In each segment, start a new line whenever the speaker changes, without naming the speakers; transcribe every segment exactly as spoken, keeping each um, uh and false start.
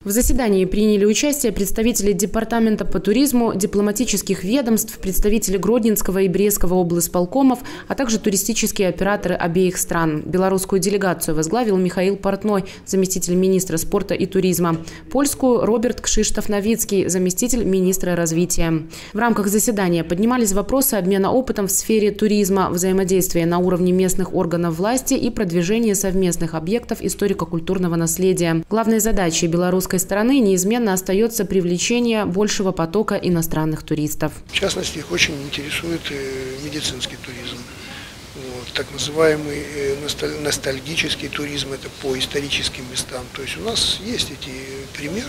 В заседании приняли участие представители Департамента по туризму, дипломатических ведомств, представители Гродненского и Брестского облисполкомов, а также туристические операторы обеих стран. Белорусскую делегацию возглавил Михаил Портной, заместитель министра спорта и туризма. Польскую – Роберт Кшиштоф-Новицкий, заместитель министра развития. В рамках заседания поднимались вопросы обмена опытом в сфере туризма, взаимодействия на уровне местных органов власти и продвижения совместных объектов историко-культурного наследия. Главной задачей белорусской стороны неизменно остается привлечение большего потока иностранных туристов.
В частности, их очень интересует медицинский туризм. Вот, так называемый ностальгический туризм, это по историческим местам. То есть у нас есть эти примеры,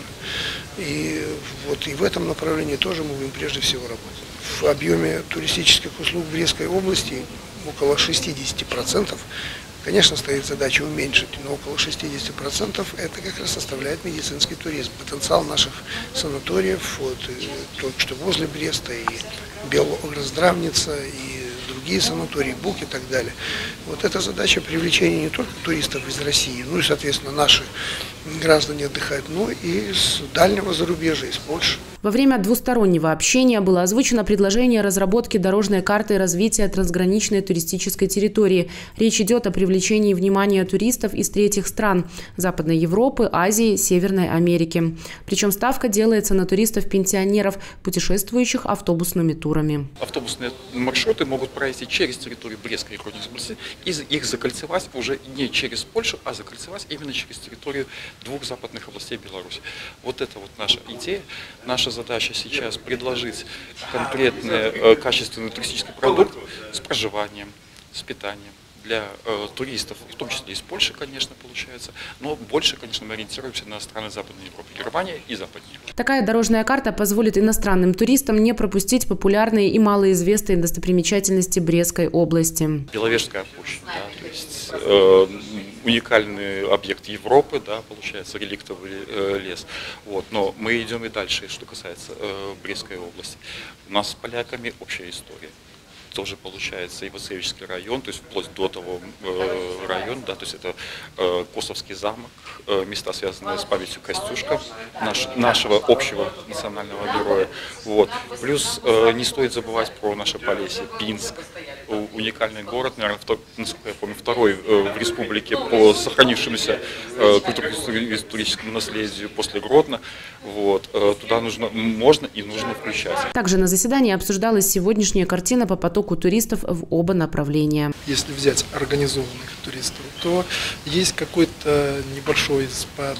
и, вот, и в этом направлении тоже мы будем прежде всего работать. В объеме туристических услуг в Брестской области около шестидесяти процентов. Конечно, стоит задача уменьшить, но около шестидесяти процентов это как раз составляет медицинский туризм. Потенциал наших санаториев, вот, только что возле Бреста, и Белоздравница, и другие санатории, Буг и так далее. Вот эта задача привлечения не только туристов из России, ну и, соответственно, наши граждане отдыхают, но и с дальнего зарубежья, из Польши.
Во время двустороннего общения было озвучено предложение разработки дорожной карты развития трансграничной туристической территории. Речь идет о привлечении внимания туристов из третьих стран – Западной Европы, Азии, Северной Америки. Причем ставка делается на туристов-пенсионеров, путешествующих автобусными турами.
Автобусные маршруты могут пройти через территорию Брестской и Гродненской области, и их закольцевать уже не через Польшу, а закольцевать именно через территорию двух западных областей Беларуси. Вот это вот наша идея. Наша задача сейчас предложить конкретный э, качественный туристический продукт с проживанием, с питанием для э, туристов, в том числе из Польши, конечно, получается, но больше, конечно, мы ориентируемся на страны Западной Европы, Германия и Западная Европа.
Такая дорожная карта позволит иностранным туристам не пропустить популярные и малоизвестные достопримечательности Брестской области.
Беловежская пуща, да, то есть э, уникальный объект Европы, да, получается, реликтовый э, лес. Вот, но мы идем и дальше, что касается э, Брестской области. У нас с поляками общая история. Тоже получается Ивацевичский район, то есть вплоть до того э, района, да, то есть это э, Косовский замок, э, места, связанные с памятью Костюшка, наш, нашего общего национального героя. Вот. Плюс э, не стоит забывать про наше Полесье, Пинск, уникальный город, наверное, втор, насколько я помню, второй э, в республике по сохранившемуся э, культурно-историческому наследию после Гродно. Вот. Э, туда нужно, можно и нужно включать.
Также на заседании обсуждалась сегодняшняя картина по потоку туристов в оба направления.
Если взять организованных туристов, то есть какой-то небольшой спад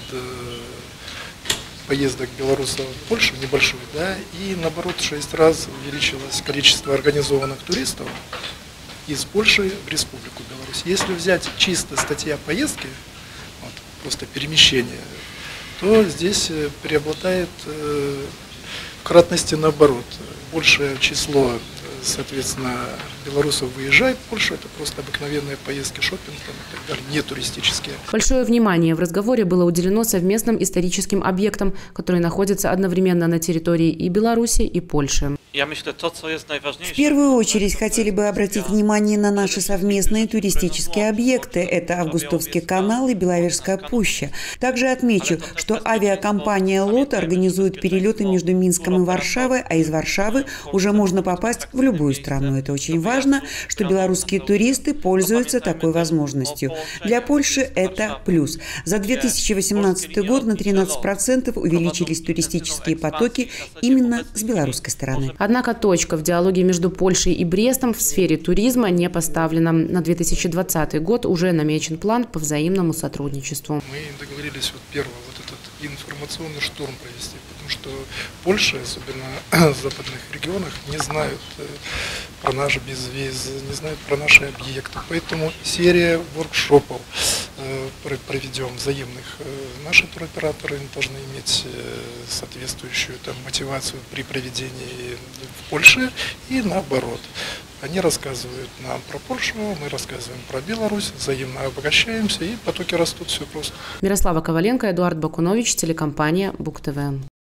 поездок белорусов в Польшу, небольшой, да, и наоборот шесть раз увеличилось количество организованных туристов из Польши в Республику Беларусь. Если взять чисто статья поездки, вот, просто перемещение, то здесь преобладает э, в кратности наоборот. Большее число, соответственно, белорусов выезжает в Польшу, это просто обыкновенные поездки, шопинг там, и так далее, не туристические.
Большое внимание в разговоре было уделено совместным историческим объектам, которые находятся одновременно на территории и Беларуси, и Польши.
В первую очередь хотели бы обратить внимание на наши совместные туристические объекты. Это Августовский канал и Беловежская пуща. Также отмечу, что авиакомпания «Лот» организует перелеты между Минском и Варшавой, а из Варшавы уже можно попасть в любую страну. Это очень важно, что белорусские туристы пользуются такой возможностью. Для Польши это плюс. За две тысячи восемнадцатый год на тринадцать процентов увеличились туристические потоки именно с белорусской стороны.
Однако точка в диалоге между Польшей и Брестом в сфере туризма не поставлена. На две тысячи двадцатый год уже намечен план по взаимному сотрудничеству.
Мы договорились вот первый вот этот информационный штурм провести, потому что Польша, особенно в западных регионах, не знают про наш безвиз, не знают про наши объекты. Поэтому серия воркшопов проведем взаимных. Наши туроператоры должны иметь соответствующую там мотивацию при проведении в Польше и наоборот. Они рассказывают нам про Польшу, мы рассказываем про Беларусь, взаимно обогащаемся и потоки растут, все просто.
Мирослава Коваленко, Эдуард Бакунович, телекомпания Буг ТВ.